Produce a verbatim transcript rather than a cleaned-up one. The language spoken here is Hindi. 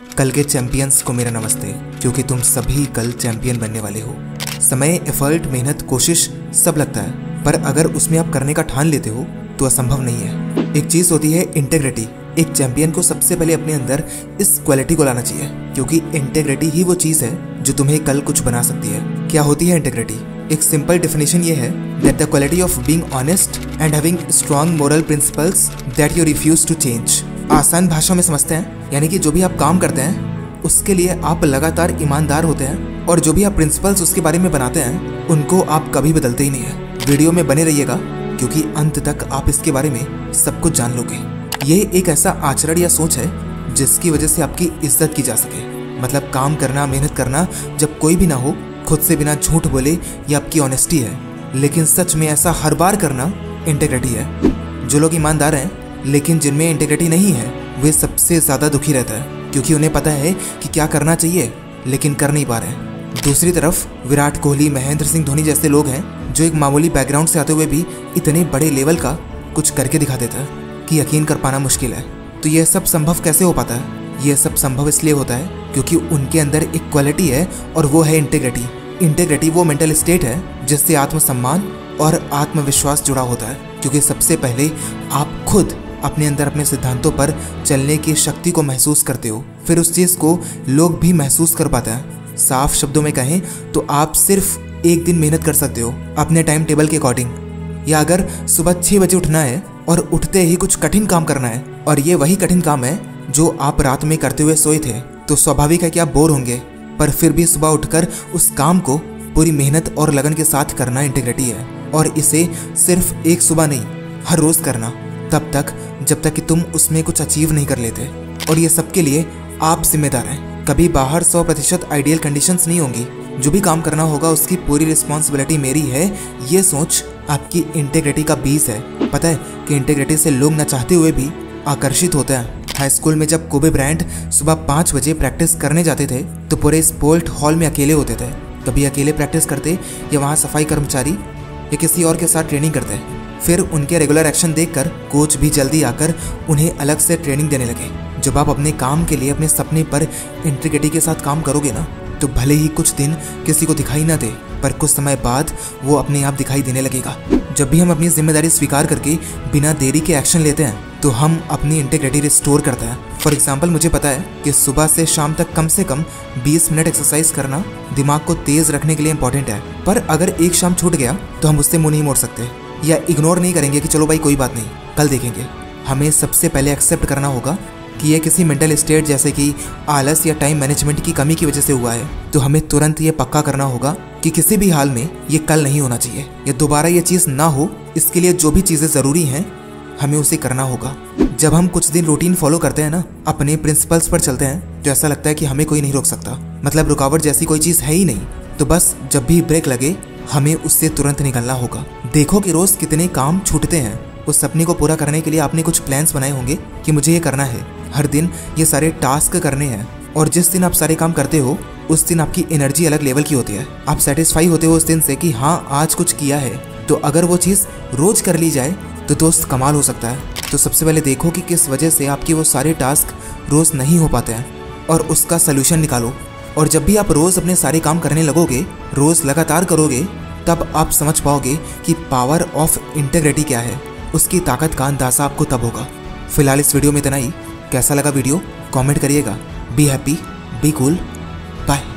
कल के चैंपियंस को मेरा नमस्ते, क्योंकि तुम सभी कल चैंपियन बनने वाले हो। समय, एफर्ट, मेहनत, कोशिश सब लगता है, पर अगर उसमें आप करने का ठान लेते हो तो असंभव नहीं है। एक चीज होती है इंटेग्रिटी। एक चैंपियन को सबसे पहले अपने अंदर इस क्वालिटी को लाना चाहिए, क्योंकि इंटेग्रिटी ही वो चीज है जो तुम्हें कल कुछ बना सकती है। क्या होती है इंटेग्रिटी? एक सिंपल डेफिनेशन ये है that the quality of being honest and having strong moral principles that you refuse to change. आसान भाषा में समझते हैं, यानी कि जो भी आप काम करते हैं उसके लिए आप लगातार ईमानदार होते हैं, और जो भी आप प्रिंसिपल्स उसके बारे में बनाते हैं उनको आप कभी बदलते ही नहीं है। वीडियो में बने रहिएगा, क्योंकि अंत तक आप इसके बारे में सब कुछ जान लोगे। ये एक ऐसा आचरण या सोच है जिसकी वजह से आपकी इज्जत की जा सके। मतलब काम करना, मेहनत करना जब कोई भी ना हो, खुद से बिना झूठ बोले, ये आपकी ऑनेस्टी है। लेकिन सच में ऐसा हर बार करना इंटेग्रिटी है। जो लोग ईमानदार हैं लेकिन जिनमें इंटेग्रिटी नहीं है, वे सबसे ज्यादा दुखी रहता है, क्योंकि उन्हें पता है कि क्या करना चाहिए लेकिन कर नहीं पा रहे हैं। दूसरी तरफ विराट कोहली, महेंद्र सिंह धोनी जैसे लोग हैं जो एक मामूली बैकग्राउंड से आते हुए भी इतने बड़े लेवल का कुछ करके दिखा देता है कि यकीन कर पाना मुश्किल है। तो यह सब संभव कैसे हो पाता है? यह सब संभव इसलिए होता है क्योंकि उनके अंदर एक क्वालिटी है, और वो है इंटेग्रिटी। इंटेग्रिटी वो मेंटल स्टेट है जिससे आत्मसम्मान और आत्मविश्वास जुड़ा होता है, क्योंकि सबसे पहले आप खुद अपने अंदर अपने सिद्धांतों पर चलने की शक्ति को महसूस करते हो, फिर उस चीज़ को लोग भी महसूस कर पाते हैं। साफ शब्दों में कहें तो आप सिर्फ एक दिन मेहनत कर सकते हो अपने टाइम टेबल के अकॉर्डिंग, या अगर सुबह छः बजे उठना है और उठते ही कुछ कठिन काम करना है, और ये वही कठिन काम है जो आप रात में करते हुए सोए थे, तो स्वाभाविक है कि आप बोर होंगे, पर फिर भी सुबह उठकर उस काम को पूरी मेहनत और लगन के साथ करना इंटेग्रिटी है। और इसे सिर्फ एक सुबह नहीं, हर रोज करना, तब तक जब तक कि तुम उसमें कुछ अचीव नहीं कर लेते। और ये सबके लिए आप जिम्मेदार हैं। कभी बाहर सौ प्रतिशत आइडियल कंडीशंस नहीं होंगी। जो भी काम करना होगा उसकी पूरी रिस्पॉन्सिबिलिटी मेरी है, ये सोच आपकी इंटेग्रिटी का बीज है। पता है कि इंटेग्रिटी से लोग न चाहते हुए भी आकर्षित होते हैं। हाई स्कूल में जब कोबे ब्रायंट सुबह पाँच बजे प्रैक्टिस करने जाते थे तो पूरे स्पोर्ट हॉल में अकेले होते थे। कभी अकेले प्रैक्टिस करते या वहाँ सफाई कर्मचारी या किसी और के साथ ट्रेनिंग करते। फिर उनके रेगुलर एक्शन देखकर कोच भी जल्दी आकर उन्हें अलग से ट्रेनिंग देने लगे। जब आप अपने काम के लिए, अपने सपने पर इंटेग्रिटी के साथ काम करोगे ना, तो भले ही कुछ दिन किसी को दिखाई ना दे, पर कुछ समय बाद वो अपने आप दिखाई देने लगेगा। जब भी हम अपनी जिम्मेदारी स्वीकार करके बिना देरी के एक्शन लेते हैं तो हम अपनी इंटेग्रिटी रिस्टोर करते हैं। फॉर एग्जाम्पल, मुझे पता है कि सुबह से शाम तक कम से कम बीस मिनट एक्सरसाइज करना दिमाग को तेज रखने के लिए इंपॉर्टेंट है। पर अगर एक शाम छूट गया तो हम उससे मुंह नहीं मोड़ सकते, या इग्नोर नहीं करेंगे कि चलो भाई कोई बात नहीं, कल देखेंगे। हमें सबसे पहले एक्सेप्ट करना होगा कि यह किसी मेंटल स्टेट जैसे कि आलस या टाइम मैनेजमेंट की कमी की वजह से हुआ है। तो हमें तुरंत ये पक्का करना होगा कि किसी भी हाल में ये कल नहीं होना चाहिए, या दोबारा ये चीज़ ना हो। इसके लिए जो भी चीज़ें ज़रूरी हैं हमें उसे करना होगा। जब हम कुछ दिन रूटीन फॉलो करते हैं ना, अपने प्रिंसिपल्स पर चलते हैं, तो ऐसा लगता है कि हमें कोई नहीं रोक सकता। मतलब रुकावट जैसी कोई चीज़ है ही नहीं। तो बस जब भी ब्रेक लगे हमें उससे तुरंत निकलना होगा। देखो कि रोज़ कितने काम छूटते हैं। उस सपने को पूरा करने के लिए आपने कुछ प्लान्स बनाए होंगे कि मुझे ये करना है, हर दिन ये सारे टास्क करने हैं। और जिस दिन आप सारे काम करते हो उस दिन आपकी एनर्जी अलग लेवल की होती है। आप सेटिस्फाई होते हो उस दिन से कि हाँ आज कुछ किया है। तो अगर वो चीज़ रोज कर ली जाए तो दोस्त कमाल हो सकता है। तो सबसे पहले देखो कि किस वजह से आपके वो सारे टास्क रोज नहीं हो पाते हैं, और उसका सलूशन निकालो। और जब भी आप रोज अपने सारे काम करने लगोगे, रोज लगातार करोगे, तब आप समझ पाओगे कि पावर ऑफ इंटेग्रिटी क्या है। उसकी ताकत का अंदाजा आपको तब होगा। फिलहाल इस वीडियो में इतना ही। कैसा लगा वीडियो कमेंट करिएगा। Be happy, be cool, bye.